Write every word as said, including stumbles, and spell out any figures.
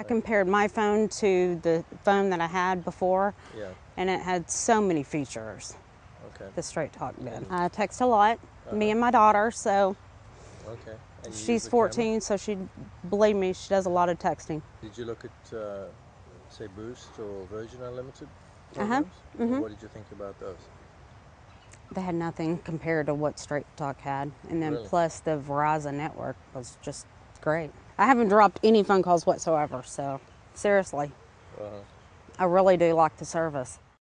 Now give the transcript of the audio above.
I compared my phone to the phone that I had before, Yeah. and it had so many features. Okay. The Straight Talk did. I text a lot, Uh-huh. me and my daughter, so Okay. And you use she's the fourteen, camera? so she, believe me, she does a lot of texting. Did you look at, uh, say, Boost or Virgin Unlimited Uh-huh. programs? Mm-hmm. And what did you think about those? They had nothing compared to what Straight Talk had. And then Really? plus the Verizon network was just great. I haven't dropped any phone calls whatsoever, so seriously, Uh-huh. I really do like the service.